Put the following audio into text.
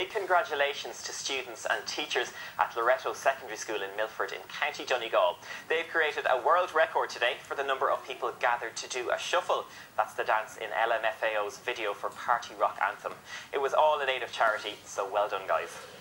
big congratulations to students and teachers at Loreto Secondary School in Milford in County Donegal. They've created a world record today for the number of people gathered to do a shuffle. That's the dance in LMFAO's video for Party Rock Anthem. It was all in aid of charity, so well done, guys.